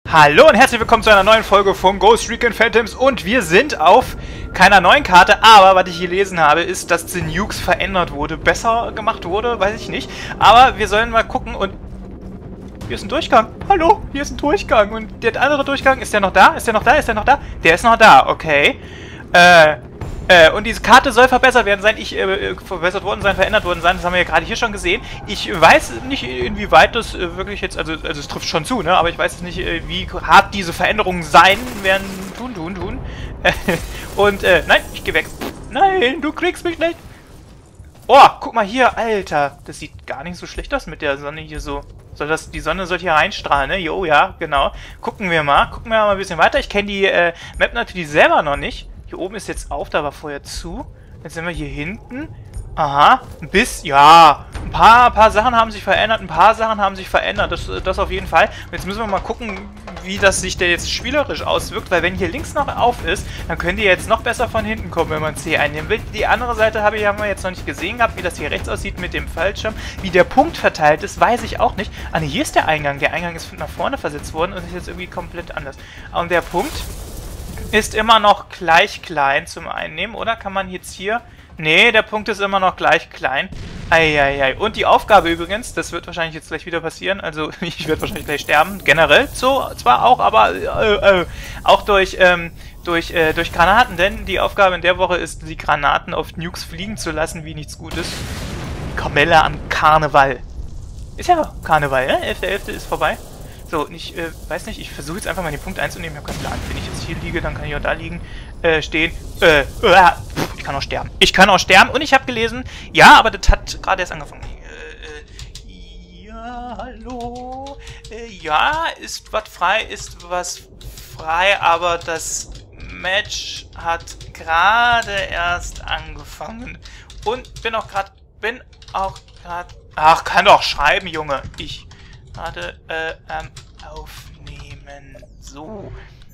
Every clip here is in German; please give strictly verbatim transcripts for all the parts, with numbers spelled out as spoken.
Hallo und herzlich willkommen zu einer neuen Folge von Ghost Recon Phantoms und wir sind auf keiner neuen Karte, aber was ich gelesen habe, ist, dass die Nukes verändert wurde, besser gemacht wurde, weiß ich nicht, aber wir sollen mal gucken und hier ist ein Durchgang, hallo, hier ist ein Durchgang und der andere Durchgang, ist der noch da, ist der noch da, ist der noch da, der ist noch da, okay, äh, Äh, und diese Karte soll verbessert werden sein, ich, äh, verbessert worden sein, verändert worden sein, das haben wir ja gerade hier schon gesehen. Ich weiß nicht, inwieweit das äh, wirklich jetzt, also, also es trifft schon zu, ne, aber ich weiß nicht, äh, wie hart diese Veränderungen sein werden, tun, tun, tun. und, äh, nein, ich geh weg. Nein, du kriegst mich nicht. Oh, guck mal hier, Alter, das sieht gar nicht so schlecht aus mit der Sonne hier so. Soll das, die Sonne soll hier reinstrahlen, ne? Jo, ja, genau. Gucken wir mal, gucken wir mal ein bisschen weiter. Ich kenne die äh, Map natürlich selber noch nicht. Hier oben ist jetzt auf, da war vorher zu. Jetzt sind wir hier hinten. Aha, ein bisschen, ja, ein paar, paar Sachen haben sich verändert, ein paar Sachen haben sich verändert, das, das auf jeden Fall. Und jetzt müssen wir mal gucken, wie das sich denn jetzt spielerisch auswirkt, weil wenn hier links noch auf ist, dann könnt ihr jetzt noch besser von hinten kommen, wenn man C einnehmen will. Die andere Seite habe ich, haben wir jetzt noch nicht gesehen gehabt, wie das hier rechts aussieht mit dem Fallschirm. Wie der Punkt verteilt ist, weiß ich auch nicht. Ah ne, hier ist der Eingang, der Eingang ist nach vorne versetzt worden und ist jetzt irgendwie komplett anders. Und der Punkt ist immer noch gleich klein zum Einnehmen, oder? Kann man jetzt hier... Nee, der Punkt ist immer noch gleich klein. Eieiei. Und die Aufgabe übrigens, das wird wahrscheinlich jetzt gleich wieder passieren, also ich werde wahrscheinlich gleich sterben, generell so, zwar auch, aber äh, äh, auch durch, ähm, durch, äh, durch Granaten, denn die Aufgabe in der Woche ist, die Granaten auf Nukes fliegen zu lassen, wie nichts Gutes. Kamelle am Karneval. Ist ja Karneval, ne? elfter elfter ist vorbei. So, ich äh, weiß nicht, ich versuche jetzt einfach mal den Punkt einzunehmen. Ich habe keinen Plan. Wenn ich jetzt hier liege, dann kann ich auch da liegen, äh, stehen. Äh, äh, ich kann auch sterben. Ich kann auch sterben. Und ich habe gelesen, ja, aber das hat gerade erst angefangen. Äh, äh, ja, hallo. Äh, ja, ist was frei, ist was frei, aber das Match hat gerade erst angefangen. Und bin auch gerade, bin auch gerade, ach, kann doch schreiben, Junge. Ich gerade äh, ähm, aufnehmen. So.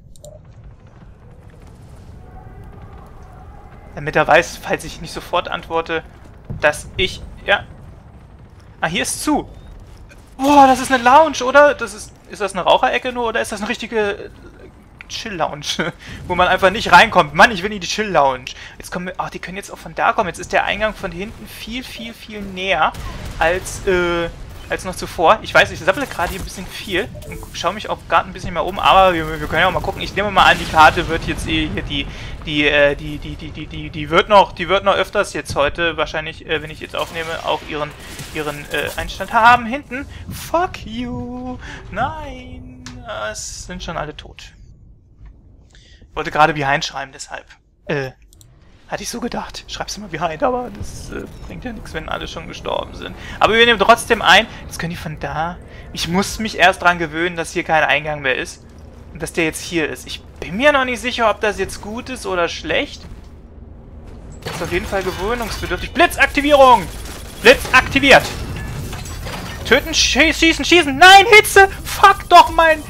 Damit er weiß, falls ich nicht sofort antworte, dass ich... Ja. Ah, hier ist zu. Boah, das ist eine Lounge, oder? Das ist... Ist das eine Raucherecke nur, oder ist das eine richtige Chill-Lounge? Wo man einfach nicht reinkommt. Mann, ich will nicht die Chill-Lounge. Jetzt kommen wir... Ach, die können jetzt auch von da kommen. Jetzt ist der Eingang von hinten viel, viel, viel näher als, äh... als noch zuvor. Ich weiß, ich sammle gerade hier ein bisschen viel und schaue mich auch gerade ein bisschen mehr um, aber wir, wir können ja auch mal gucken. Ich nehme mal an, die Karte wird jetzt eh hier die die äh, die die die die die die wird noch die wird noch öfters jetzt heute wahrscheinlich, äh, wenn ich jetzt aufnehme, auch ihren ihren äh, Einstand haben. Hinten. Fuck you. Nein, es sind schon alle tot. Ich wollte gerade behind schreiben, deshalb. Äh Hatte ich so gedacht. Schreib's mal behind, aber das äh, bringt ja nichts, wenn alle schon gestorben sind. Aber wir nehmen trotzdem ein. Jetzt können die von da... Ich muss mich erst dran gewöhnen, dass hier kein Eingang mehr ist. Und dass der jetzt hier ist. Ich bin mir noch nicht sicher, ob das jetzt gut ist oder schlecht. Das ist auf jeden Fall gewöhnungsbedürftig. Blitzaktivierung! Blitz aktiviert! Töten, schie schießen, schießen! Nein, Hitze! Fuck doch mein...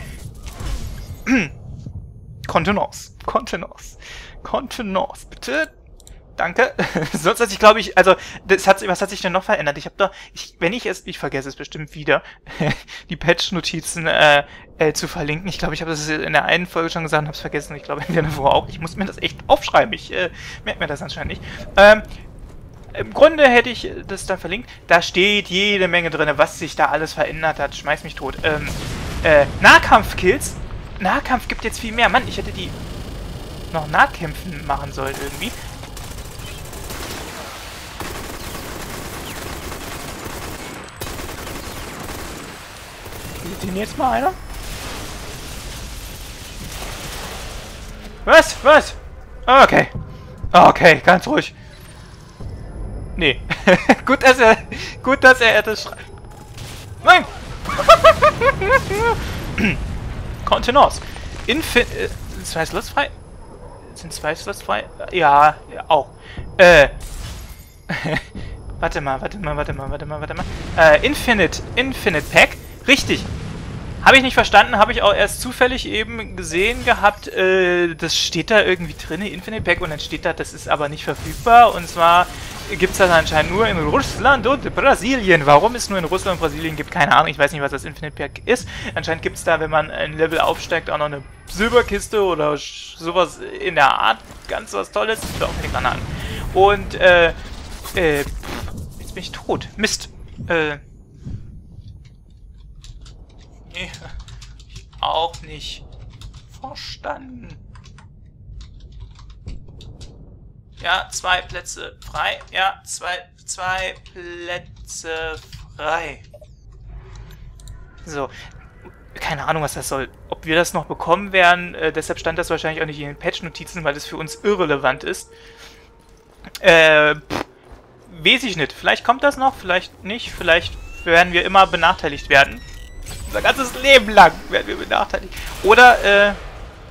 Kontenance. Kontenance. Kontenance, bitte. Danke. Sonst hat sich, glaube ich, also, das hat, was hat sich denn noch verändert? Ich habe da, ich, wenn ich es, ich vergesse es bestimmt wieder, die Patch-Notizen äh, äh, zu verlinken. Ich glaube, ich habe das in der einen Folge schon gesagt und habe es vergessen. Ich glaube, in der davor auch. Ich muss mir das echt aufschreiben. Ich äh, merke mir das anscheinend nicht. Ähm, Im Grunde hätte ich das da verlinkt. Da steht jede Menge drin, was sich da alles verändert hat. Schmeiß mich tot. Ähm, äh, Nahkampf-Kills. Nahkampf gibt jetzt viel mehr. Mann, ich hätte die noch Nahkämpfen machen sollen irgendwie. Sieht den jetzt mal einer? Was? Was? Okay. Okay, ganz ruhig. Nee. gut, dass er... Gut, dass er das schreibt. Nein! Kontenance. Infin... Äh, zwei Slots frei? Sind zwei Slots frei? Ja, ja, auch. Äh... warte mal, warte mal, warte mal, warte mal, warte mal. Äh, Infinite... Infinite Pack? Richtig. Habe ich nicht verstanden, habe ich auch erst zufällig eben gesehen gehabt, äh, das steht da irgendwie drin, Infinite Pack, und dann steht da, das ist aber nicht verfügbar, und zwar gibt es das anscheinend nur in Russland und Brasilien. Warum es nur in Russland und Brasilien gibt, keine Ahnung. Ich weiß nicht, was das Infinite Pack ist. Anscheinend gibt es da, wenn man ein Level aufsteigt, auch noch eine Silberkiste oder sowas in der Art. Ganz was Tolles. Ich will auch keine Granaten. Und, äh, äh, jetzt bin ich tot. Mist. Äh, nee, auch nicht verstanden. Ja, zwei Plätze frei. Ja, zwei, zwei Plätze frei. So. Keine Ahnung, was das soll. Ob wir das noch bekommen werden, äh, deshalb stand das wahrscheinlich auch nicht in den Patch-Notizen, weil das für uns irrelevant ist. Äh, pff, weiß ich nicht. Vielleicht kommt das noch, vielleicht nicht. Vielleicht werden wir immer benachteiligt werden. Unser ganzes Leben lang werden wir benachteiligt. Oder, äh...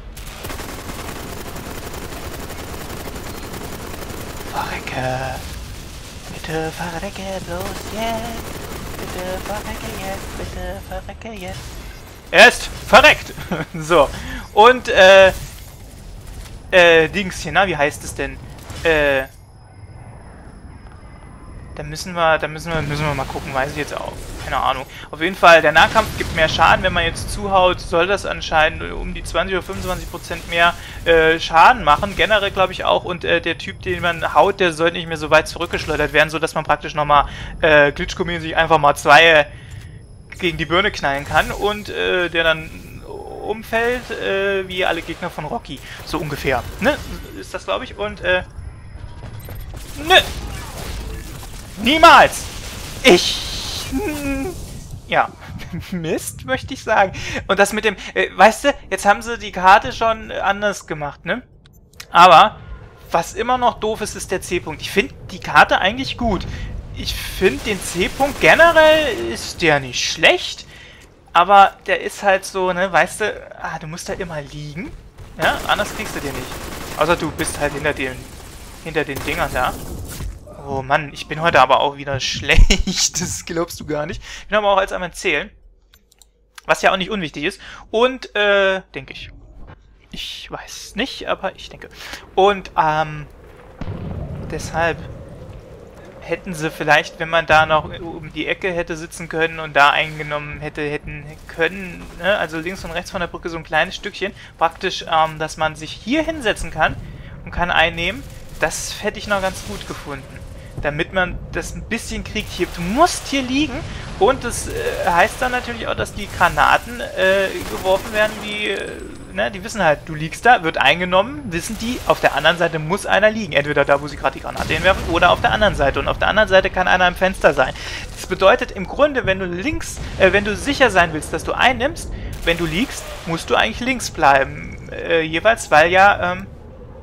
Verrecke. Bitte verrecke bloß jetzt. Bitte verrecke jetzt. Bitte verrecke jetzt. Er ist verreckt. So. Und, äh... Äh, Dings hier, na, wie heißt es denn? Äh... Da müssen wir, da müssen wir, müssen wir mal gucken, weiß ich jetzt auch. Keine Ahnung. Auf jeden Fall, der Nahkampf gibt mehr Schaden. Wenn man jetzt zuhaut, soll das anscheinend um die zwanzig oder fünfundzwanzig Prozent mehr äh, Schaden machen. Generell glaube ich auch. Und äh, der Typ, den man haut, der soll nicht mehr so weit zurückgeschleudert werden, sodass man praktisch nochmal äh, Glitchko-mäßig einfach mal zwei äh, gegen die Birne knallen kann. Und äh, der dann umfällt, äh, wie alle Gegner von Rocky. So ungefähr. Ne? Ist das, glaube ich. Und, äh... Ne! Niemals! Ich... Ja. Mist, möchte ich sagen. Und das mit dem... Äh, weißt du, jetzt haben sie die Karte schon anders gemacht, ne? Aber, was immer noch doof ist, ist der C-Punkt. Ich finde die Karte eigentlich gut. Ich finde den C-Punkt generell ist der nicht schlecht. Aber der ist halt so, ne, weißt du, ah, du musst da immer liegen. Ja, anders kriegst du den nicht. Außer du bist halt hinter den, hinter den Dingern da. Oh Mann, ich bin heute aber auch wieder schlecht. Das glaubst du gar nicht. Ich bin aber auch als am Erzählen. Was ja auch nicht unwichtig ist. Und, äh, denke ich. Ich weiß nicht, aber ich denke. Und, ähm, deshalb hätten sie vielleicht, wenn man da noch um die Ecke hätte sitzen können und da eingenommen hätte, hätten können, ne? Also links und rechts von der Brücke so ein kleines Stückchen, praktisch, ähm, dass man sich hier hinsetzen kann und kann einnehmen. Das hätte ich noch ganz gut gefunden. Damit man das ein bisschen kriegt hier. Du musst hier liegen. Und das äh, heißt dann natürlich auch, dass die Granaten äh, geworfen werden, die, äh, ne, die wissen halt, du liegst da, wird eingenommen, wissen die, auf der anderen Seite muss einer liegen. Entweder da, wo sie gerade die Granate hinwerfen, oder auf der anderen Seite. Und auf der anderen Seite kann einer im Fenster sein. Das bedeutet im Grunde, wenn du links, äh, wenn du sicher sein willst, dass du einnimmst, wenn du liegst, musst du eigentlich links bleiben. Äh, jeweils, weil ja, ähm...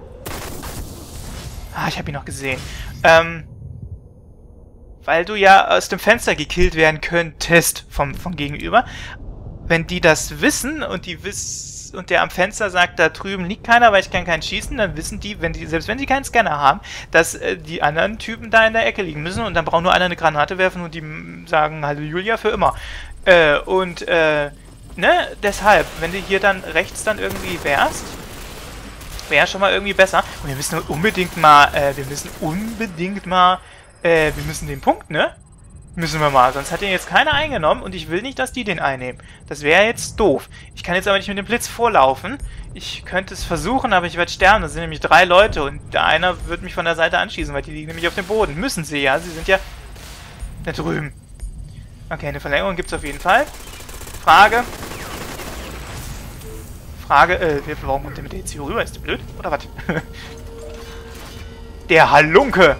Ah, ich habe ihn noch gesehen. Ähm... Weil du ja aus dem Fenster gekillt werden könntest vom, vom Gegenüber. Wenn die das wissen und die wiss und der am Fenster sagt, da drüben liegt keiner, weil ich kann keinen schießen, dann wissen die, wenn die, selbst wenn sie keinen Scanner haben, dass äh, die anderen Typen da in der Ecke liegen müssen und dann braucht nur einer eine Granate werfen und die sagen, hallo Julia, für immer. Äh, und, äh, ne, deshalb, wenn du hier dann rechts dann irgendwie wärst, wäre schon mal irgendwie besser. Und wir müssen unbedingt mal, äh, wir müssen unbedingt mal Äh, wir müssen den Punkt, ne? Müssen wir mal, sonst hat den jetzt keiner eingenommen und ich will nicht, dass die den einnehmen. Das wäre jetzt doof. Ich kann jetzt aber nicht mit dem Blitz vorlaufen. Ich könnte es versuchen, aber ich werde sterben. Das sind nämlich drei Leute und der einer wird mich von der Seite anschießen, weil die liegen nämlich auf dem Boden. Müssen sie ja, sie sind ja da drüben. Okay, eine Verlängerung gibt es auf jeden Fall. Frage. Frage, äh, warum kommt der mit der jetzt hier rüber? Ist der blöd? Oder was? Der Halunke!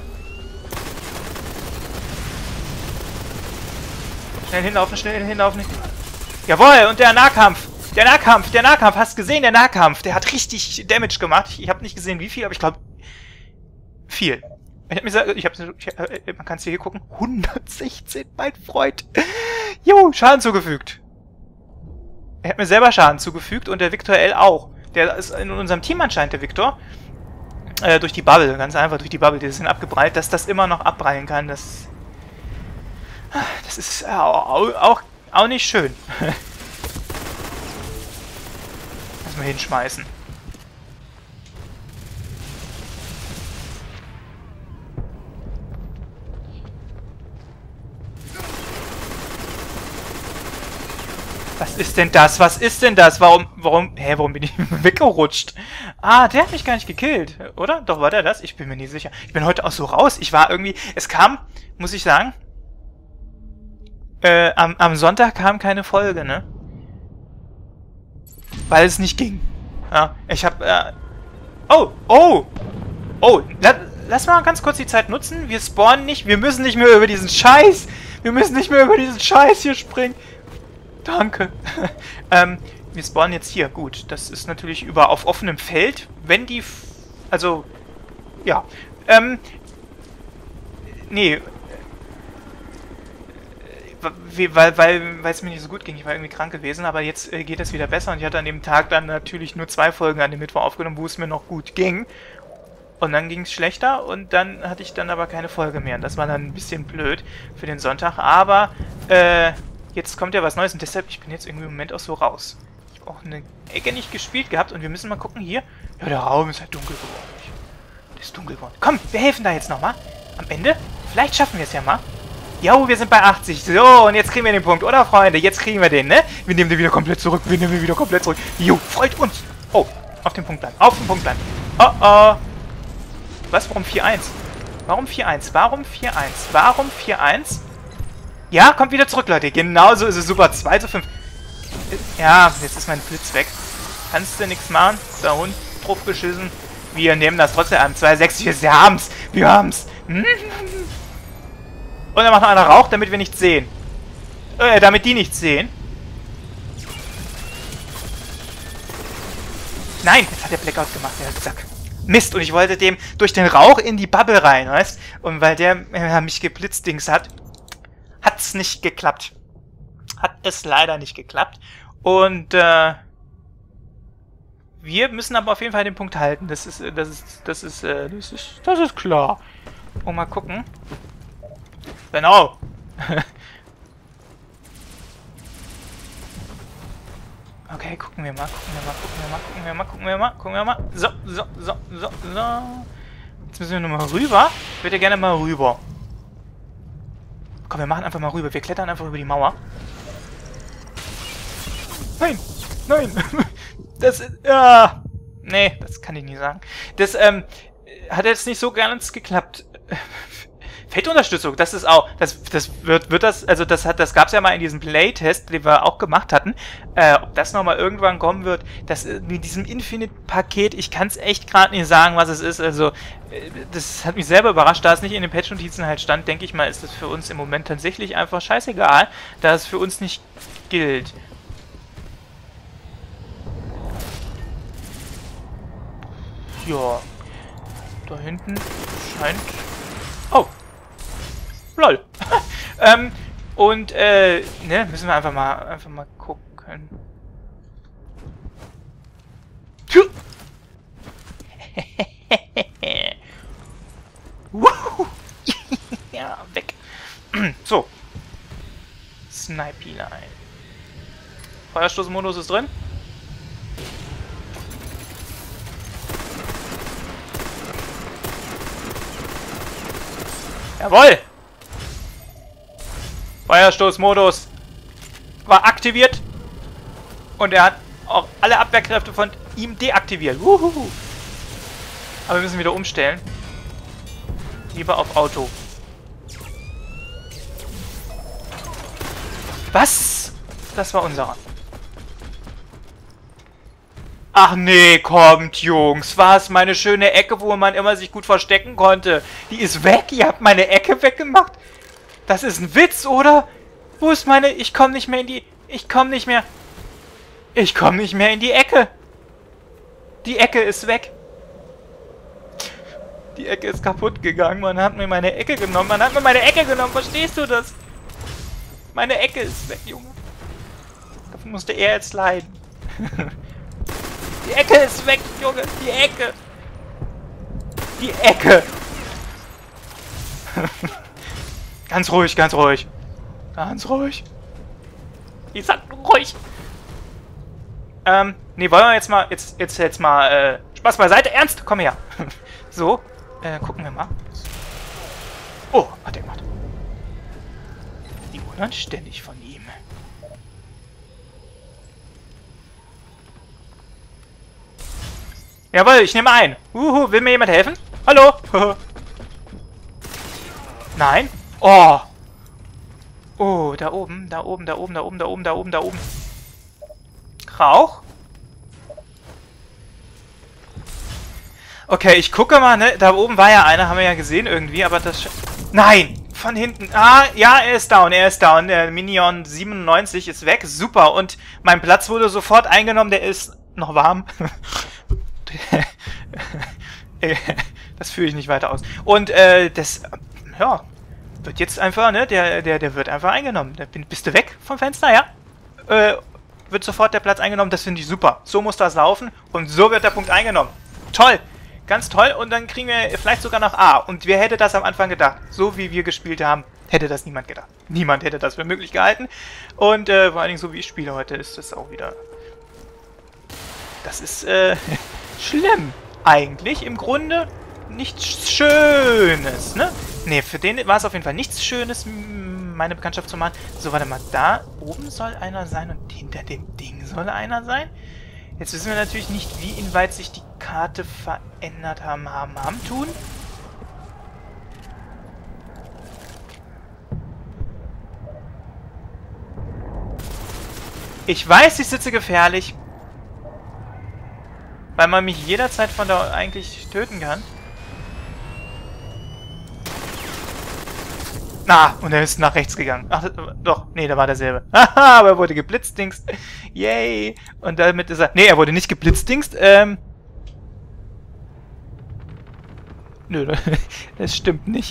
Schnell hinlaufen, schnell hinlaufen. Jawohl, und der Nahkampf. Der Nahkampf, der Nahkampf. Hast gesehen, der Nahkampf. Der hat richtig Damage gemacht. Ich, ich habe nicht gesehen, wie viel, aber ich glaube, viel. Ich habe mir gesagt, ich habe, äh, man kann es hier gucken. hundertsechzehn, mein Freund. Jo, Schaden zugefügt. Er hat mir selber Schaden zugefügt und der Victor L auch. Der ist in unserem Team anscheinend, der Victor. Äh, durch die Bubble, ganz einfach durch die Bubble. Die sind abgeprallt, dass das immer noch abprallen kann. Das... Das ist auch, auch, auch nicht schön. Lass mal hinschmeißen. Was ist denn das? Was ist denn das? Warum, warum, hä, warum bin ich weggerutscht? Ah, der hat mich gar nicht gekillt, oder? Doch, war der das? Ich bin mir nicht sicher. Ich bin heute auch so raus. Ich war irgendwie, es kam, muss ich sagen, äh, am, am Sonntag kam keine Folge, ne? Weil es nicht ging. Ja, ich hab, äh, oh, oh, oh, la, lass mal ganz kurz die Zeit nutzen. Wir spawnen nicht, wir müssen nicht mehr über diesen Scheiß, wir müssen nicht mehr über diesen Scheiß hier springen. Danke. ähm, wir spawnen jetzt hier. Gut, das ist natürlich über auf offenem Feld. Wenn die... F also, ja. Ähm, nee. Weil weil weil es mir nicht so gut ging. Ich war irgendwie krank gewesen, aber jetzt äh, geht es wieder besser. Und ich hatte an dem Tag dann natürlich nur zwei Folgen an dem Mittwoch aufgenommen, wo es mir noch gut ging. Und dann ging es schlechter und dann hatte ich dann aber keine Folge mehr. Und das war dann ein bisschen blöd für den Sonntag. Aber, äh... jetzt kommt ja was Neues und deshalb, ich bin jetzt irgendwie im Moment auch so raus. Ich habe auch eine Ecke nicht gespielt gehabt und wir müssen mal gucken hier. Ja, der Raum ist halt dunkel geworden. Der ist dunkel geworden. Komm, wir helfen da jetzt nochmal. Am Ende. Vielleicht schaffen wir es ja mal. Jo, wir sind bei achtzig. So, und jetzt kriegen wir den Punkt, oder Freunde? Jetzt kriegen wir den, ne? Wir nehmen den wieder komplett zurück. Wir nehmen den wieder komplett zurück. Jo, freut uns. Oh, auf den Punkt bleiben. Auf den Punkt bleiben. Oh, oh. Was? Warum vier eins? Warum vier eins? Warum vier eins? Warum vier eins? Ja, kommt wieder zurück, Leute. Genauso ist es super. zwei zu fünf. Ja, jetzt ist mein Blitz weg. Kannst du nichts machen. Der Hund drauf geschissen. Wir nehmen das trotzdem an. zwei sechs. Wir haben's. Wir haben's. Und dann macht noch einer Rauch, damit wir nichts sehen. Äh, damit die nichts sehen. Nein, jetzt hat der Blackout gemacht, der Sack. Mist, und ich wollte dem durch den Rauch in die Bubble rein, weißt? Und weil der äh, mich geblitzdings hat, hat's nicht geklappt. Hat es leider nicht geklappt. Und äh, wir müssen aber auf jeden Fall den Punkt halten. Das ist, das ist, das ist, äh, das ist, das ist klar. Und mal gucken. Genau. Okay, gucken wir mal, gucken wir mal, gucken wir mal, gucken wir mal, gucken wir mal, gucken wir mal. So, so, so, so, so. Jetzt müssen wir nochmal rüber. Ich würde gerne mal rüber. Komm, wir machen einfach mal rüber. Wir klettern einfach über die Mauer. Nein! Nein! Das ist... Ja. Nee, das kann ich nicht sagen. Das, ähm, hat jetzt nicht so ganz geklappt. Feldunterstützung, das ist auch... Das, das wird, wird das... Also, das hat, das gab's ja mal in diesem Playtest, den wir auch gemacht hatten. Äh, ob das nochmal irgendwann kommen wird, das mit diesem Infinite-Paket, ich kann es echt gerade nicht sagen, was es ist. Also, das hat mich selber überrascht, da es nicht in den Patch-Notizen halt stand, denke ich mal, ist das für uns im Moment tatsächlich einfach scheißegal, da es für uns nicht gilt. Ja. Da hinten scheint... Oh. Lol. ähm, und, äh, ne, müssen wir einfach mal, einfach mal gucken. Ja, weg. So. Snipe-Line. Feuerstoßmodus ist drin. Jawohl! Feuerstoßmodus war aktiviert und er hat auch alle Abwehrkräfte von ihm deaktiviert. Wuhu. Aber wir müssen wieder umstellen. Lieber auf Auto. Was? Das war unserer. Ach nee, kommt, Jungs. Was? Meine schöne Ecke, wo man immer sich gut verstecken konnte. Die ist weg? Ihr habt meine Ecke weggemacht? Das ist ein Witz, oder? Wo ist meine... Ich komme nicht mehr in die... Ich komme nicht mehr... Ich komme nicht mehr in die Ecke. Die Ecke ist weg. Die Ecke ist kaputt gegangen. Man hat mir meine Ecke genommen. Man hat mir meine Ecke genommen. Verstehst du das? Meine Ecke ist weg, Junge. Dafür musste er jetzt leiden. Die Ecke ist weg, Junge. Die Ecke. Die Ecke. Ganz ruhig, ganz ruhig. Ganz ruhig. Ich sag ruhig. Ähm, nee, wollen wir jetzt mal, jetzt, jetzt, jetzt mal, äh, Spaß beiseite. Ernst, komm her. So, äh, gucken wir mal. Oh, hat er gemacht. Wie unanständig von ihm. Jawohl, ich nehme ein. Uhu, will mir jemand helfen? Hallo? Nein? Oh. Oh, da oben, da oben, da oben, da oben, da oben, da oben, da oben. Rauch? Okay, ich gucke mal, ne? Da oben war ja einer, haben wir ja gesehen irgendwie, aber das... Nein! Von hinten. Ah, ja, er ist down, er ist down. Der Minion siebenundneunzig ist weg. Super. Und mein Platz wurde sofort eingenommen. Der ist noch warm. Das führe ich nicht weiter aus. Und, äh, das... Ja... Wird jetzt einfach, ne? Der, der, der wird einfach eingenommen. Da bist du weg vom Fenster, ja? Äh, wird sofort der Platz eingenommen. Das finde ich super. So muss das laufen. Und so wird der Punkt eingenommen. Toll. Ganz toll. Und dann kriegen wir vielleicht sogar noch A. Und wer hätte das am Anfang gedacht? So wie wir gespielt haben, hätte das niemand gedacht. Niemand hätte das für möglich gehalten. Und äh, vor allen Dingen so wie ich spiele heute, ist das auch wieder... Das ist, äh, schlimm. Eigentlich im Grunde nichts Schönes, ne? Ne, für den war es auf jeden Fall nichts Schönes, meine Bekanntschaft zu machen. So, warte mal, da oben soll einer sein und hinter dem Ding soll einer sein. Jetzt wissen wir natürlich nicht, wie inwieweit sich die Karte verändert haben, haben, haben tun. Ich weiß, ich sitze gefährlich. Weil man mich jederzeit von da eigentlich töten kann. Ah, und er ist nach rechts gegangen. Ach, doch, nee, da war derselbe. Haha, aber er wurde geblitzdingst. Yay. Und damit ist er... Nee, er wurde nicht geblitzdingst. Ähm... Nö, das stimmt nicht.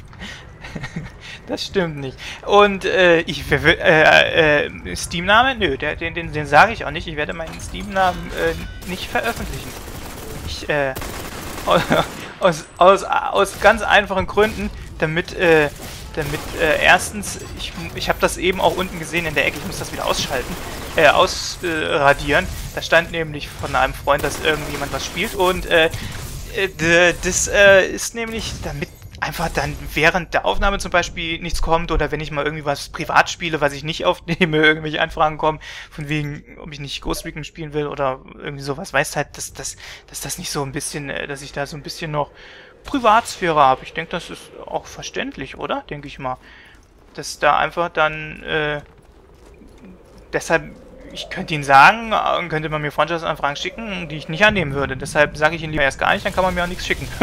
Das stimmt nicht. Und, äh, ich... Äh, äh, Steam-Name? Nö, der, den, den, den sage ich auch nicht. Ich werde meinen Steam-Namen äh, nicht veröffentlichen. Ich, äh... Aus, aus, aus ganz einfachen Gründen, damit, äh... Damit, äh, erstens, ich, ich habe das eben auch unten gesehen in der Ecke, ich muss das wieder ausschalten, äh, ausradieren. Äh, da stand nämlich von einem Freund, dass irgendjemand was spielt und, äh, äh das, äh, ist nämlich, damit einfach dann während der Aufnahme zum Beispiel nichts kommt oder wenn ich mal irgendwie was privat spiele, was ich nicht aufnehme, irgendwelche Anfragen kommen, von wegen, ob ich nicht Ghost Recon spielen will oder irgendwie sowas, weißt halt, dass, dass, dass das nicht so ein bisschen, äh, dass ich da so ein bisschen noch Privatsphäre habe. Ich denke, das ist auch verständlich, oder? Denke ich mal. Dass da einfach dann, äh, deshalb, ich könnte ihn sagen, könnte man mir Freundschaftsanfragen schicken, die ich nicht annehmen würde. Deshalb sage ich ihn lieber erst gar nicht, dann kann man mir auch nichts schicken.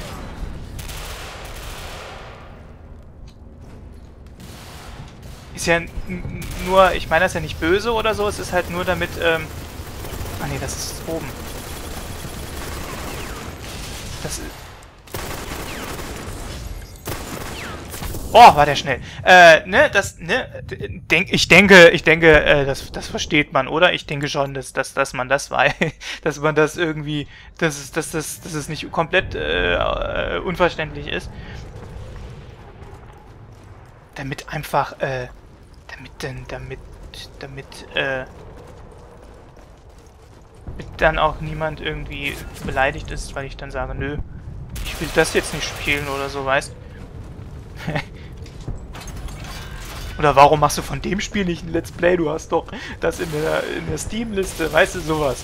Ist ja nur, ich meine das ja nicht böse oder so, es ist halt nur damit, ähm, ah ne, das ist oben. Das ist... Oh, war der schnell. Äh, ne, das, ne, denk, ich denke, ich denke, äh, das, das versteht man, oder? Ich denke schon, dass, dass, dass man das weiß, dass man das irgendwie, dass es, dass das, dass es nicht komplett äh, unverständlich ist. Damit einfach, äh, damit denn, damit, damit, äh, damit dann auch niemand irgendwie beleidigt ist, weil ich dann sage, nö, ich will das jetzt nicht spielen oder so, weißt? Oder warum machst du von dem Spiel nicht ein Let's Play? Du hast doch das in der, in der Steam-Liste, weißt du, sowas.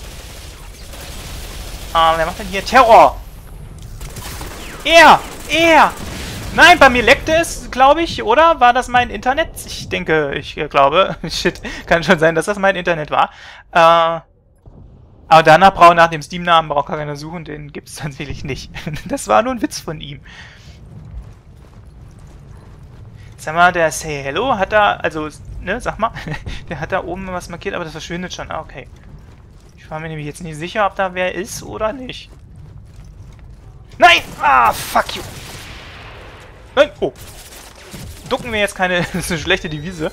Ah, wer macht denn hier Terror? Er! Er! Nein, bei mir leckte es, glaube ich, oder? War das mein Internet? Ich denke, ich äh, glaube, shit, kann schon sein, dass das mein Internet war. Äh, aber danach braucht, nach dem Steam-Namen braucht keiner suchen, den gibt es tatsächlich nicht. Das war nur ein Witz von ihm. Sag mal, der Say Hello hat da, also, ne, sag mal, der hat da oben was markiert, aber das verschwindet schon. Ah, okay. Ich war mir nämlich jetzt nicht sicher, ob da wer ist oder nicht. Nein! Ah, fuck you! Nein! Oh! Ducken wir jetzt keine, das ist eine schlechte Devise.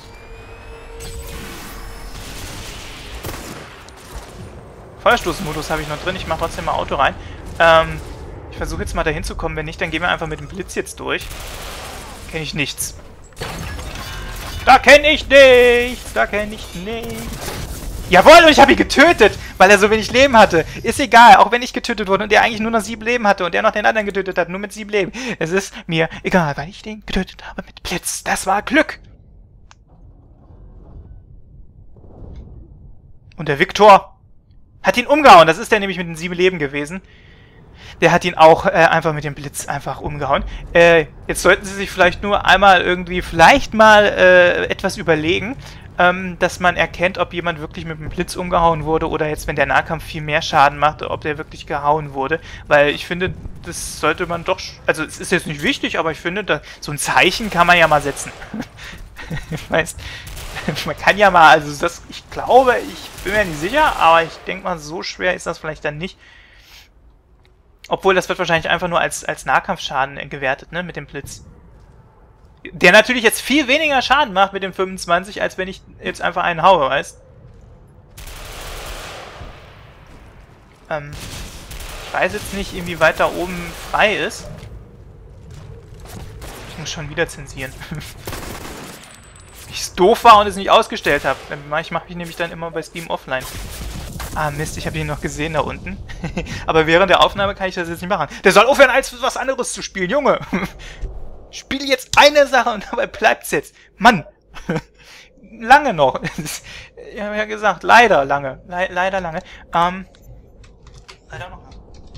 Feuerstoßmodus habe ich noch drin, ich mache trotzdem mal Auto rein. Ähm, ich versuche jetzt mal da hinzukommen, wenn nicht, dann gehen wir einfach mit dem Blitz jetzt durch. Kenne ich nichts. Da kenne ich nichts. Da kenne ich nichts. Jawohl, und ich habe ihn getötet, weil er so wenig Leben hatte. Ist egal, auch wenn ich getötet wurde und er eigentlich nur noch sieben Leben hatte und er noch den anderen getötet hat, nur mit sieben Leben. Es ist mir egal, weil ich den getötet habe mit Blitz. Das war Glück. Und der Viktor. Hat ihn umgehauen. Das ist der nämlich mit den sieben Leben gewesen. Der hat ihn auch äh, einfach mit dem Blitz einfach umgehauen. Äh, jetzt sollten Sie sich vielleicht nur einmal irgendwie, vielleicht mal äh, etwas überlegen, ähm, dass man erkennt, ob jemand wirklich mit dem Blitz umgehauen wurde oder jetzt, wenn der Nahkampf viel mehr Schaden macht, ob der wirklich gehauen wurde. Weil ich finde, das sollte man doch, also es ist jetzt nicht wichtig, aber ich finde, da, so ein Zeichen kann man ja mal setzen. Weißt, man kann ja mal, also das, ich glaube, ich bin mir nicht sicher, aber ich denke mal, so schwer ist das vielleicht dann nicht. Obwohl, das wird wahrscheinlich einfach nur als, als Nahkampfschaden gewertet, ne, mit dem Blitz. Der natürlich jetzt viel weniger Schaden macht mit dem fünfundzwanzig, als wenn ich jetzt einfach einen haue, weißt? Ähm, ich weiß jetzt nicht, inwieweit da oben frei ist. Ich muss schon wieder zensieren. Ich es doof war und es nicht ausgestellt habe. Ich mache mich nämlich dann immer bei Steam offline. Ah, Mist, ich habe ihn noch gesehen da unten. Aber während der Aufnahme kann ich das jetzt nicht machen. Der soll aufhören, als was anderes zu spielen, Junge! Spiel jetzt eine Sache und dabei bleibt's jetzt. Mann! Lange noch. Ich habe ja gesagt, leider lange. Le leider lange. Ähm. Leider noch.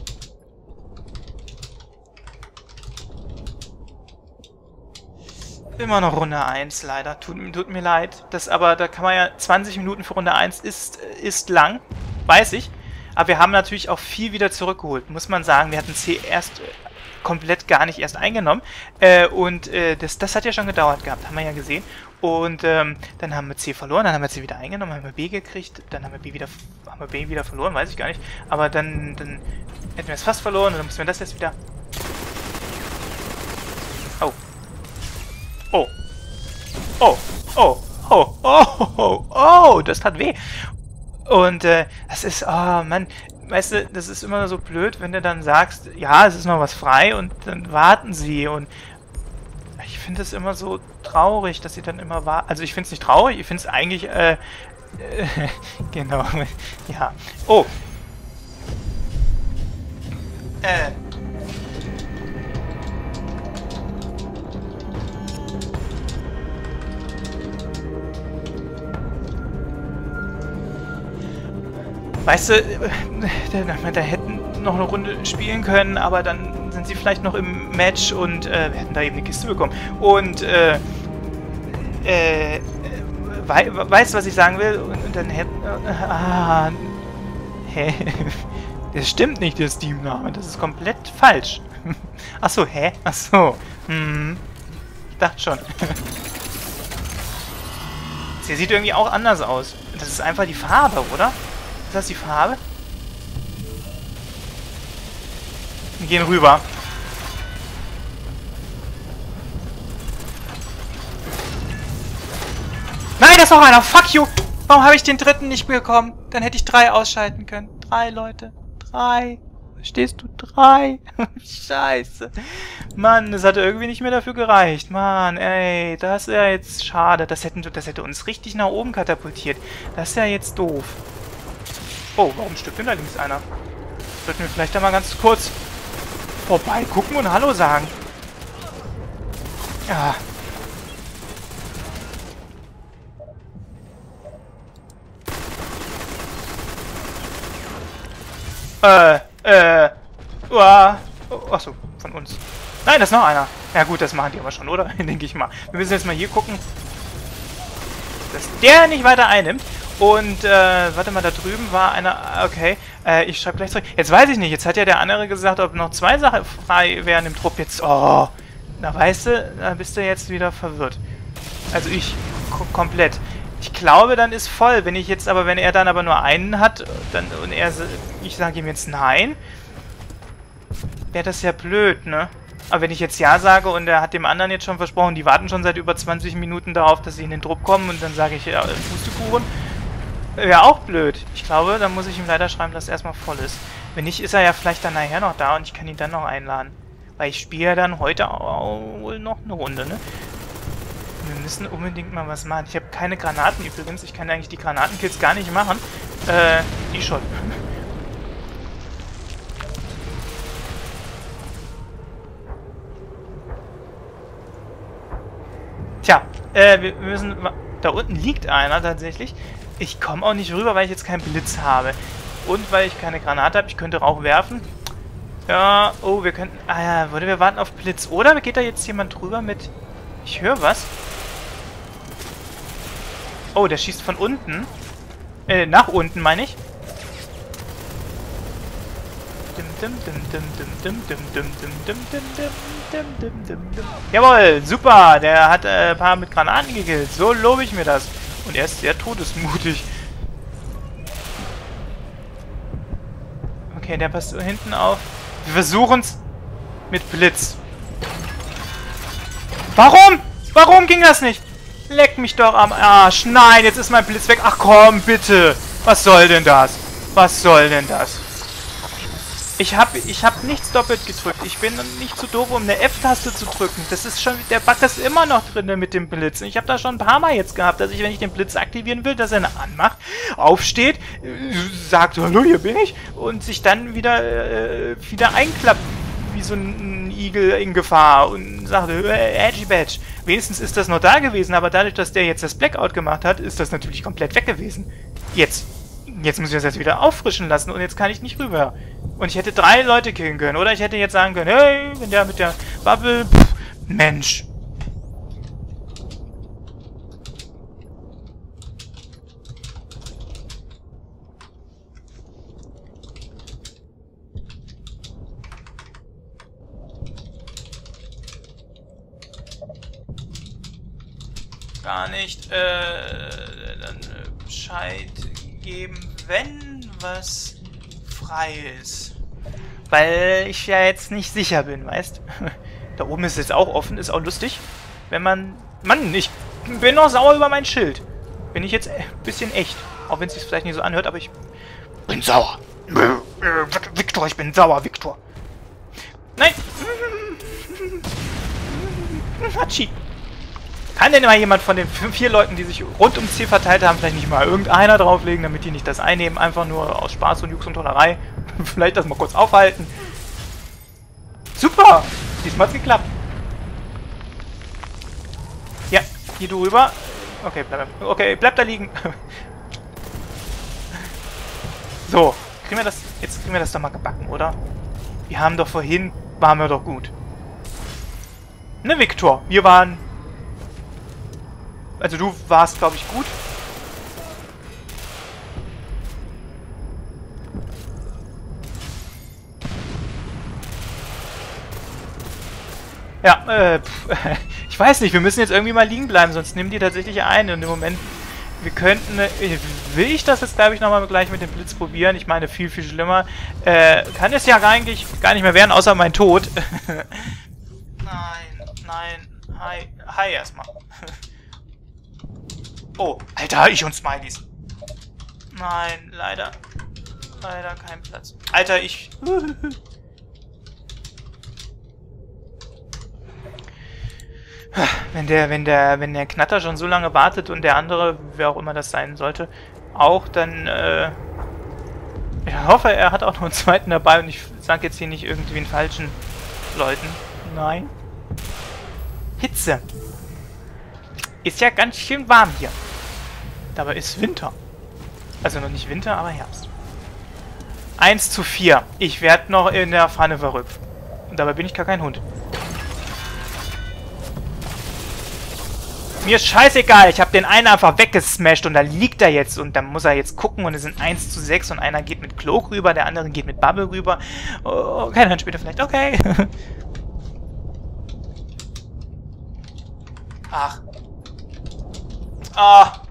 Immer noch Runde eins, leider. Tut, tut mir leid. Das aber, da kann man ja, zwanzig Minuten für Runde eins ist, ist lang. Weiß ich. Aber wir haben natürlich auch viel wieder zurückgeholt. Muss man sagen, wir hatten C erst äh, komplett gar nicht erst eingenommen. Äh, und äh, das, das hat ja schon gedauert gehabt, haben wir ja gesehen. Und ähm, dann haben wir C verloren, dann haben wir C wieder eingenommen, haben wir B gekriegt, dann haben wir B wieder, haben wir B wieder verloren, weiß ich gar nicht. Aber dann, dann hätten wir es fast verloren und dann mussten wir das jetzt wieder... Oh. Oh. Oh. Oh. Oh. Oh. Oh. Oh. Das tat weh. Und äh, das ist, oh Mann, weißt du, das ist immer so blöd, wenn du dann sagst, ja, es ist noch was frei und dann warten sie und ich finde es immer so traurig, dass sie dann immer warten. Also ich finde es nicht traurig, ich finde es eigentlich, äh, äh, genau, ja. Oh. Äh. Weißt du, da, da hätten noch eine Runde spielen können, aber dann sind sie vielleicht noch im Match und äh, wir hätten da eben eine Kiste bekommen. Und, äh, äh, wei weißt du, was ich sagen will? Und, und dann hätten, äh, ah, hä? Das stimmt nicht, der Steam-Name, das ist komplett falsch. Achso, hä? Achso, hm, ich dachte schon. Sie sieht irgendwie auch anders aus. Das ist einfach die Farbe, oder? Ist das die Farbe? Wir gehen rüber. Nein, das ist noch einer. Fuck you. Warum habe ich den dritten nicht bekommen? Dann hätte ich drei ausschalten können. Drei Leute. Drei. Verstehst du? Drei. Scheiße. Mann, das hat irgendwie nicht mehr dafür gereicht. Mann, ey. Das ist ja jetzt schade. Das, hätten, das hätte uns richtig nach oben katapultiert. Das ist ja jetzt doof. Oh, warum stirbt denn da links einer? Sollten wir vielleicht da mal ganz kurz vorbei gucken und Hallo sagen. Ja. Äh, äh, uah. Oh, achso, von uns. Nein, das ist noch einer. Ja gut, das machen die aber schon, oder? Denke ich mal. Wir müssen jetzt mal hier gucken, dass der nicht weiter einnimmt. Und, äh, warte mal, da drüben war einer... Okay, äh, ich schreibe gleich zurück. Jetzt weiß ich nicht, jetzt hat ja der andere gesagt, ob noch zwei Sachen frei wären im Trupp. Jetzt, oh, na weißt du, da bist du jetzt wieder verwirrt. Also ich, komplett. Ich glaube, dann ist voll. Wenn ich jetzt aber, wenn er dann aber nur einen hat, dann, und er, ich sage ihm jetzt nein, wäre das ja blöd, ne? Aber wenn ich jetzt ja sage und er hat dem anderen jetzt schon versprochen, die warten schon seit über zwanzig Minuten darauf, dass sie in den Trupp kommen und dann sage ich, ja, Pustekuchen. Wäre auch blöd. Ich glaube, dann muss ich ihm leider schreiben, dass er erstmal voll ist. Wenn nicht, ist er ja vielleicht dann nachher noch da und ich kann ihn dann noch einladen. Weil ich spiele ja dann heute auch noch eine Runde, ne? Wir müssen unbedingt mal was machen. Ich habe keine Granaten übrigens. Ich kann eigentlich die Granatenkills gar nicht machen. Äh, die schon. Tja, äh, wir müssen... Da unten liegt einer tatsächlich. Ich komme auch nicht rüber, weil ich jetzt keinen Blitz habe. Und weil ich keine Granate habe, ich könnte Rauch werfen. Ja, oh, wir könnten... Ah ja, würde wir warten auf Blitz. Oder geht da jetzt jemand drüber mit... Ich höre was. Oh, der schießt von unten. Äh, nach unten, meine ich. Jawohl, super. Der hat äh, ein paar mit Granaten gekillt. So lobe ich mir das. Und er ist sehr todesmutig. Okay, der passt hinten auf. Wir versuchen es mit Blitz. Warum? Warum ging das nicht? Leck mich doch am Arsch. Nein, jetzt ist mein Blitz weg. Ach komm, bitte. Was soll denn das? Was soll denn das? Ich hab, ich hab nichts doppelt gedrückt. Ich bin nicht zu doof, um eine F-Taste zu drücken. Das ist schon, der Bug ist immer noch drin mit dem Blitz. Ich habe da schon ein paar Mal jetzt gehabt, dass ich, wenn ich den Blitz aktivieren will, dass er eine anmacht, aufsteht, sagt, hallo, hier bin ich, und sich dann wieder, äh, wieder einklappt, wie so ein Igel in Gefahr und sagt, äh, Edgy Badge. Wenigstens ist das noch da gewesen, aber dadurch, dass der jetzt das Blackout gemacht hat, ist das natürlich komplett weg gewesen. Jetzt. Jetzt muss ich das jetzt wieder auffrischen lassen und jetzt kann ich nicht rüber. Und ich hätte drei Leute killen können. Oder ich hätte jetzt sagen können, hey, wenn der mit der Bubble... Pff, Mensch. Gar nicht, äh, dann äh, Bescheid geben, wenn was frei ist. Weil ich ja jetzt nicht sicher bin, weißt? Da oben ist es jetzt auch offen, ist auch lustig. Wenn man... Mann, ich bin noch sauer über mein Schild. Bin ich jetzt ein bisschen echt. Auch wenn es sich vielleicht nicht so anhört, aber ich bin sauer. Victor, ich bin sauer, Victor. Nein! Hatschi! Kann denn mal jemand von den vier Leuten, die sich rund ums Ziel verteilt haben, vielleicht nicht mal irgendeiner drauflegen, damit die nicht das einnehmen? Einfach nur aus Spaß und Jux und Tollerei. Vielleicht das mal kurz aufhalten. Super! Diesmal hat's geklappt. Ja, hier du rüber. Okay, bleib, okay, bleib da liegen. So, kriegen wir das, jetzt kriegen wir das doch mal gebacken, oder? Wir haben doch vorhin, waren wir doch gut. Ne, Victor? Wir waren... Also du warst, glaube ich, gut. Ja, äh, pff, ich weiß nicht, wir müssen jetzt irgendwie mal liegen bleiben, sonst nehmen die tatsächlich ein. Und im Moment, wir könnten, äh, will ich das jetzt, glaube ich, nochmal gleich mit dem Blitz probieren? Ich meine, viel, viel schlimmer. Äh, kann es ja eigentlich gar nicht mehr werden, außer mein Tod. Nein, nein, hi, hi erstmal. Oh, Alter, ich und Smileys. Nein, leider. Leider kein Platz. Alter, ich... Wenn der, wenn der, wenn der Knatter schon so lange wartet und der andere, wer auch immer das sein sollte, auch, dann, äh... ich hoffe, er hat auch noch einen zweiten dabei und ich sage jetzt hier nicht irgendwie einen falschen Leuten. Nein. Hitze. Ist ja ganz schön warm hier. Dabei ist Winter. Also noch nicht Winter, aber Herbst. eins zu vier. Ich werde noch in der Pfanne verrückt. Und dabei bin ich gar kein Hund. Mir ist scheißegal. Ich habe den einen einfach weggesmashed und da liegt er jetzt. Und dann muss er jetzt gucken und es sind eins zu sechs und einer geht mit Cloak rüber, der andere geht mit Bubble rüber. Oh, okay, dann später vielleicht. Okay. Ach. Ah.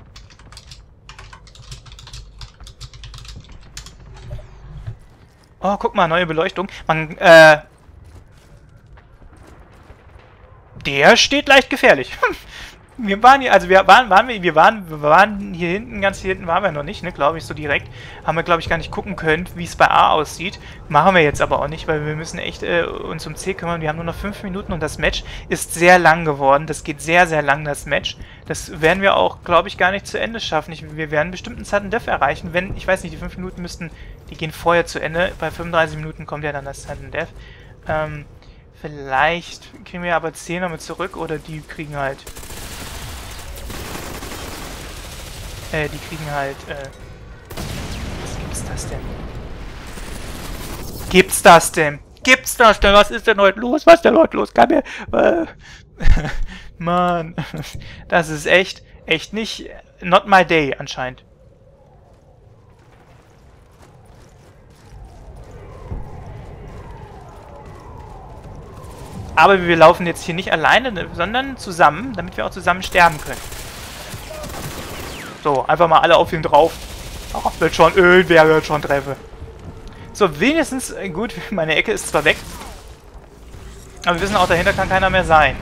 Oh, guck mal, neue Beleuchtung. Man, äh... Der steht leicht gefährlich. Wir waren hier, also wir waren, waren wir, wir waren, wir waren hier hinten, ganz hier hinten waren wir noch nicht, ne, glaube ich, so direkt. Haben wir, glaube ich, gar nicht gucken können, wie es bei A aussieht. Machen wir jetzt aber auch nicht, weil wir müssen echt äh, uns um C kümmern. Wir haben nur noch fünf Minuten und das Match ist sehr lang geworden. Das geht sehr, sehr lang, das Match. Das werden wir auch, glaube ich, gar nicht zu Ende schaffen. Ich, wir werden bestimmt einen Sudden Death erreichen, wenn, ich weiß nicht, die fünf Minuten müssten, die gehen vorher zu Ende. Bei fünfunddreißig Minuten kommt ja dann das Sudden Death. Ähm, vielleicht kriegen wir aber zehn nochmal zurück oder die kriegen halt... Äh, die kriegen halt, äh... Was gibt's da das denn? Gibt's das denn? Gibt's das denn? Was ist denn heute los? Was ist denn heute los? Kann mir... Äh, Mann. Das ist echt, echt nicht... Not my day, anscheinend. Aber wir laufen jetzt hier nicht alleine, sondern zusammen, damit wir auch zusammen sterben können. So, einfach mal alle auf ihn drauf. Ach, wird schon, irgendwer wird schon treffen. So, wenigstens, gut, meine Ecke ist zwar weg. Aber wir wissen auch, dahinter kann keiner mehr sein.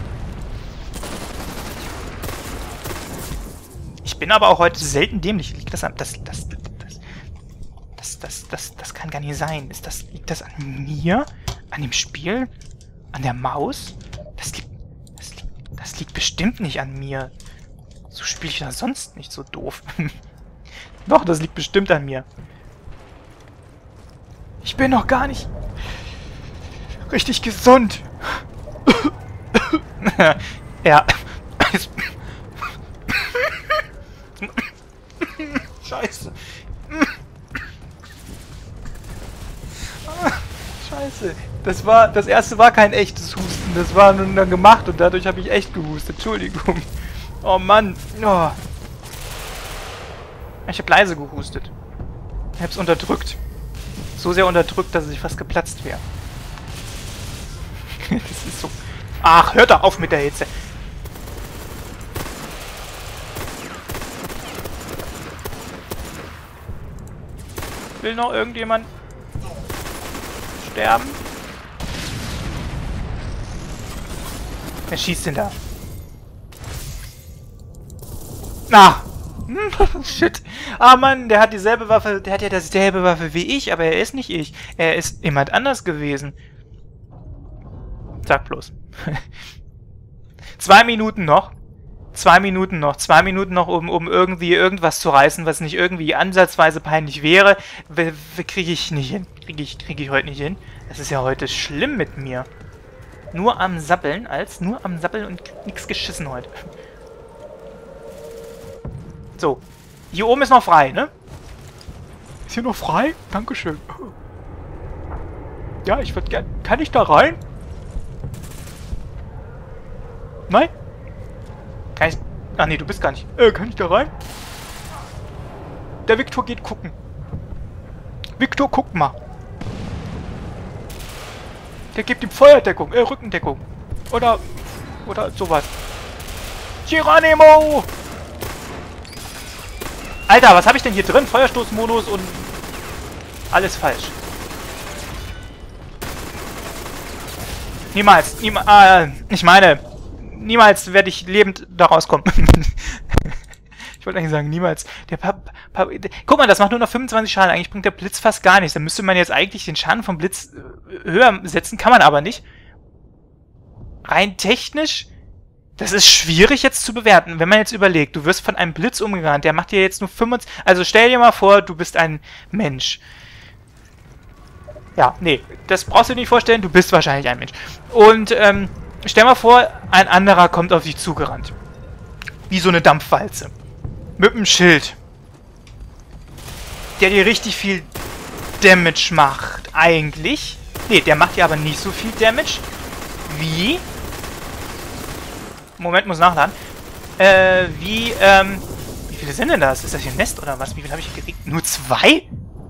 Ich bin aber auch heute selten dämlich. Liegt das an... Das, das, das, das, das, das, das kann gar nicht sein. Ist das, liegt das an mir? An dem Spiel? An der Maus? Das liegt, das liegt, das liegt bestimmt nicht an mir. So spiele ich ja sonst nicht so doof. Doch, das liegt bestimmt an mir. Ich bin noch gar nicht richtig gesund. Ja. Scheiße. Scheiße. Das war, das erste war kein echtes Husten. Das war nun dann gemacht und dadurch habe ich echt gehustet. Entschuldigung. Oh Mann. Oh. Ich habe leise gehustet. Ich habe es unterdrückt. So sehr unterdrückt, dass es fast geplatzt wäre. Das ist so... Ach, hört doch auf mit der Hitze. Will noch irgendjemand sterben? Wer schießt denn da? Na! Ah, shit. Ah Mann, der hat dieselbe Waffe, der hat ja dieselbe Waffe wie ich, aber er ist nicht ich. Er ist jemand anders gewesen. Sag bloß. Zwei Minuten noch. Zwei Minuten noch. Zwei Minuten noch, um, um irgendwie irgendwas zu reißen, was nicht irgendwie ansatzweise peinlich wäre. Kriege ich nicht hin. Kriege ich, krieg ich heute nicht hin. Das ist ja heute schlimm mit mir. Nur am Sappeln, als nur am Sappeln und nichts geschissen heute. So. Hier oben ist noch frei, ne? Ist hier noch frei? Dankeschön. Ja, ich würde gerne... Kann ich da rein? Nein? Kann ich... Ach nee, du bist gar nicht. Äh, kann ich da rein? Der Viktor geht gucken. Viktor, guck mal. Der gibt ihm Feuerdeckung, äh, Rückendeckung. Oder... Oder sowas. Geronimo! Alter, was habe ich denn hier drin? Feuerstoßmodus und... Alles falsch. Niemals, niemals, äh, ich meine, niemals werde ich lebend da rauskommen. Ich wollte eigentlich sagen, niemals. Der Pap, Pap, der, guck mal, das macht nur noch fünfundzwanzig Schaden. Eigentlich bringt der Blitz fast gar nichts. Da müsste man jetzt eigentlich den Schaden vom Blitz höher setzen. Kann man aber nicht. Rein technisch, das ist schwierig jetzt zu bewerten. Wenn man jetzt überlegt, du wirst von einem Blitz umgerannt, der macht dir jetzt nur fünfundzwanzig... Also stell dir mal vor, du bist ein Mensch. Ja, nee, das brauchst du dir nicht vorstellen, du bist wahrscheinlich ein Mensch. Und, ähm, stell mal vor, ein anderer kommt auf dich zugerannt. Wie so eine Dampfwalze. Mit einem Schild. Der dir richtig viel Damage macht, eigentlich. Nee, der macht dir aber nicht so viel Damage wie... Moment, muss nachladen. Äh, wie, ähm... Wie viele sind denn das? Ist das hier ein Nest oder was? Wie viel habe ich gekriegt? Nur zwei?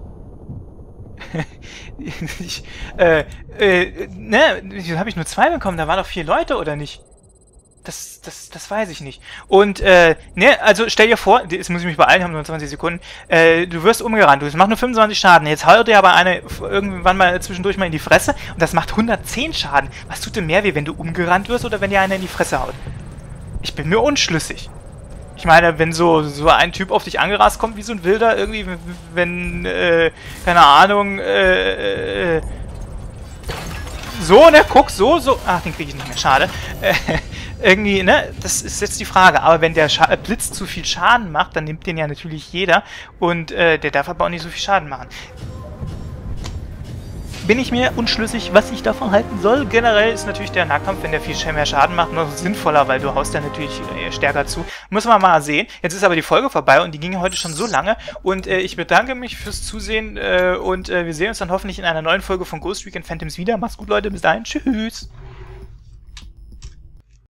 ich, äh, äh, ne, wieso habe ich nur zwei bekommen? Da waren doch vier Leute, oder nicht? Das, das, das weiß ich nicht. Und, äh, ne, also stell dir vor, jetzt muss ich mich beeilen, ich habe nur zwanzig Sekunden, äh, du wirst umgerannt, du machst nur fünfundzwanzig Schaden, jetzt haut dir aber eine irgendwann mal zwischendurch mal in die Fresse und das macht hundertzehn Schaden. Was tut dir mehr weh, wenn du umgerannt wirst oder wenn dir einer in die Fresse haut? Ich bin mir unschlüssig. Ich meine, wenn so, so ein Typ auf dich angerast kommt, wie so ein Wilder, irgendwie, wenn, äh, keine Ahnung, äh, äh, so, ne, guck, so, so, ach, den kriege ich nicht mehr, schade, äh, irgendwie, ne, das ist jetzt die Frage, aber wenn der Scha Blitz zu viel Schaden macht, dann nimmt den ja natürlich jeder und, äh, der darf aber auch nicht so viel Schaden machen. bin ich mir unschlüssig, was ich davon halten soll. Generell ist natürlich der Nahkampf, wenn der viel mehr Schaden macht, noch sinnvoller, weil du haust ja natürlich äh, stärker zu. Muss man mal sehen. Jetzt ist aber die Folge vorbei und die ging heute schon so lange. Und äh, ich bedanke mich fürs Zusehen äh, und äh, wir sehen uns dann hoffentlich in einer neuen Folge von Ghost Recon Phantoms wieder. Macht's gut, Leute. Bis dahin. Tschüss.